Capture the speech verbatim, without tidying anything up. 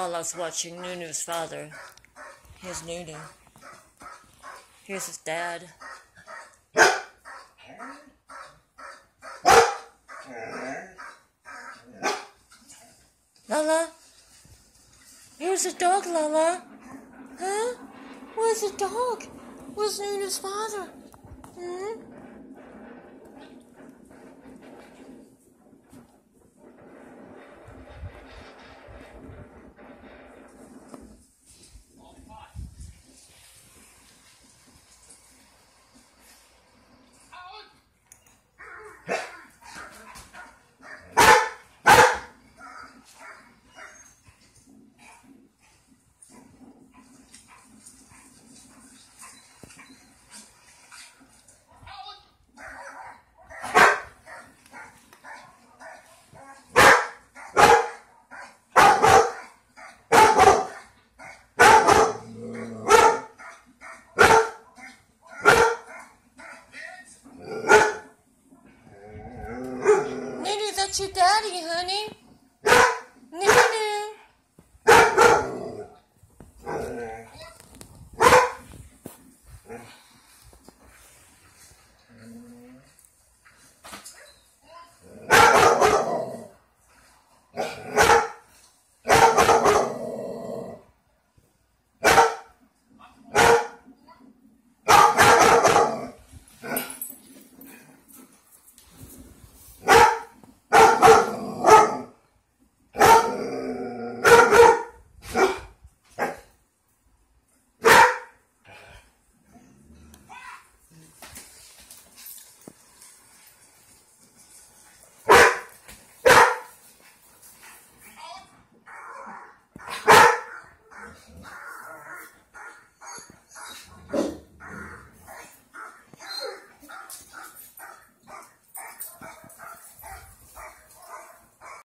Lala's watching Nunu's father. Here's Nunu. Here's his dad. Lala? Here's a dog, Lala. Huh? Where's the dog? Where's Nunu's father? Hmm? That's your daddy, honey.